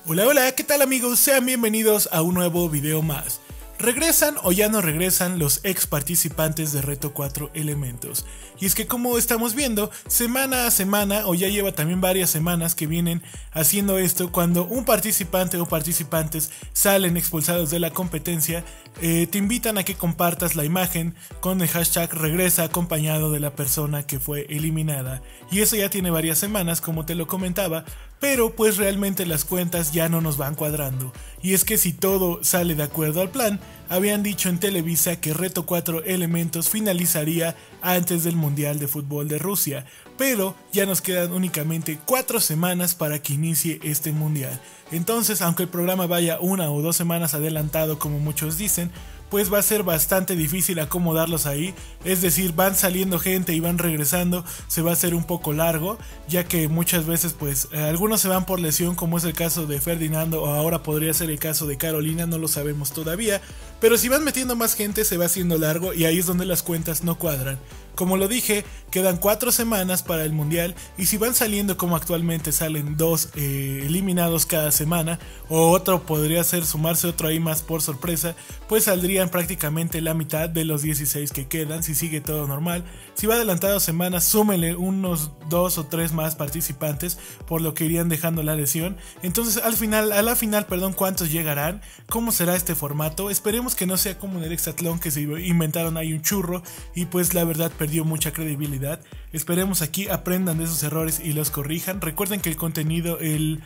Hola, hola, ¿qué tal amigos? Sean bienvenidos a un nuevo video más. ¿Regresan o ya no regresan los ex participantes de Reto 4 Elementos? Y es que como estamos viendo, semana a semana, o ya lleva también varias semanas que vienen haciendo esto, cuando un participante o participantes salen expulsados de la competencia, te invitan a que compartas la imagen con el hashtag regresa acompañado de la persona que fue eliminada. Y eso ya tiene varias semanas, como te lo comentaba, pero pues realmente las cuentas ya no nos van cuadrando. Y es que si todo sale de acuerdo al plan, habían dicho en Televisa que Reto 4 Elementos finalizaría antes del Mundial de Fútbol de Rusia, pero ya nos quedan únicamente 4 semanas para que inicie este Mundial. Entonces, aunque el programa vaya 1 o 2 semanas adelantado como muchos dicen, pues va a ser bastante difícil acomodarlos ahí, es decir, van saliendo gente y van regresando, se va a hacer un poco largo, ya que muchas veces pues algunos se van por lesión, como es el caso de Ferdinando, o ahora podría ser el caso de Carolina, no lo sabemos todavía, pero si van metiendo más gente se va haciendo largo y ahí es donde las cuentas no cuadran. Como lo dije, quedan 4 semanas para el Mundial y si van saliendo como actualmente salen 2 eliminados cada semana, o otro podría ser sumarse otro ahí más por sorpresa, pues saldrían prácticamente la mitad de los 16 que quedan si sigue todo normal. Si va adelantado semanas, súmenle unos 2 o 3 más participantes, por lo que irían dejando la lesión. Entonces a la final, ¿cuántos llegarán? ¿Cómo será este formato? Esperemos que no sea como en el Hexatlón, que se inventaron ahí un churro y pues la verdad perdió mucha credibilidad. Esperemos aquí aprendan de esos errores y los corrijan. Recuerden que el contenido, el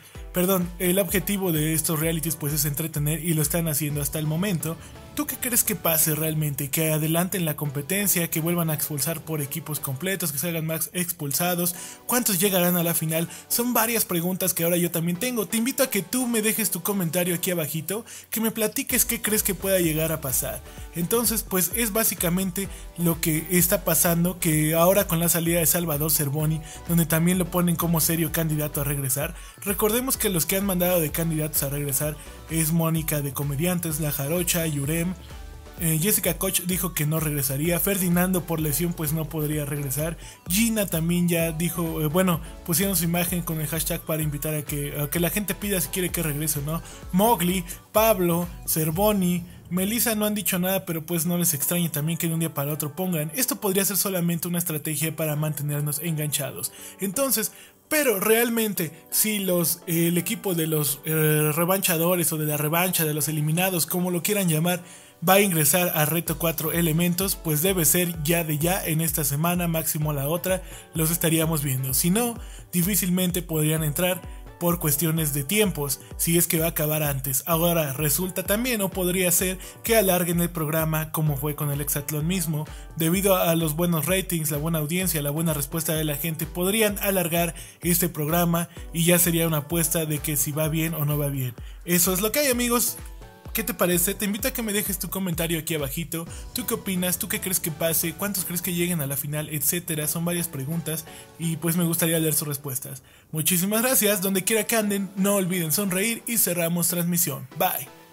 objetivo de estos realities pues es entretener y lo están haciendo hasta el momento. ¿Tú qué crees que pase realmente? ¿Que adelanten la competencia? ¿Que vuelvan a expulsar por equipos completos? ¿Que salgan más expulsados? ¿Cuántos llegarán a la final? Son varias preguntas que ahora yo también tengo. Te invito a que tú me dejes tu comentario aquí abajito, que me platiques qué crees que pueda llegar a pasar. Entonces pues es básicamente lo que está pasando, que ahora con la salida de Salvador Cervoni, donde también lo ponen como serio candidato a regresar. Recordemos que los que han mandado de candidatos a regresar es Mónica de Comediantes, La Jarocha, Yurem. Jessica Koch dijo que no regresaría. Ferdinando por lesión pues no podría regresar. Gina también ya dijo, pusieron su imagen con el hashtag para invitar a que la gente pida si quiere que regrese o no. Mowgli, Pablo, Cervoni, Melissa no han dicho nada, pero pues no les extrañe también que de un día para otro pongan. Esto podría ser solamente una estrategia para mantenernos enganchados. Entonces, pero realmente si el equipo de los revanchadores o de la revancha de los eliminados, como lo quieran llamar, va a ingresar a Reto 4 Elementos, pues debe ser ya en esta semana, máximo la otra, los estaríamos viendo. Si no, difícilmente podrían entrar por cuestiones de tiempos, si es que va a acabar antes. Ahora resulta también, o podría ser, que alarguen el programa como fue con el Hexatlón mismo, debido a los buenos ratings, la buena audiencia, la buena respuesta de la gente, podrían alargar este programa y ya sería una apuesta de que si va bien o no va bien. Eso es lo que hay, amigos. ¿Qué te parece? Te invito a que me dejes tu comentario aquí abajito. ¿Tú qué opinas? ¿Tú qué crees que pase? ¿Cuántos crees que lleguen a la final? Etcétera. Son varias preguntas y pues me gustaría leer sus respuestas. Muchísimas gracias. Donde quiera que anden, no olviden sonreír y cerramos transmisión. Bye.